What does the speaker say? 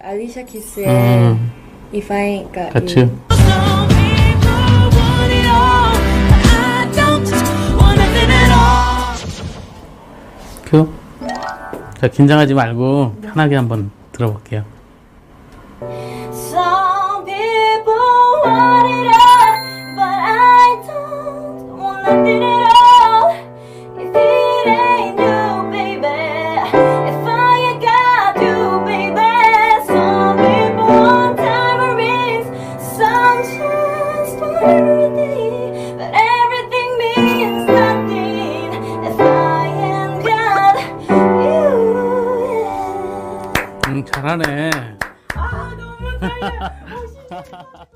알리샤 키스의 If I Got 같이. You. 큐. 자, 긴장하지 말고 편하게 한번 들어볼게요. Some people want it all, but I don't want nothing at all. If it ain't you, baby, if I got you, baby. Some people want tambourines, some just want everything, but everything means nothing if I ain't got you. 잘하네. 아, 너무 잘해.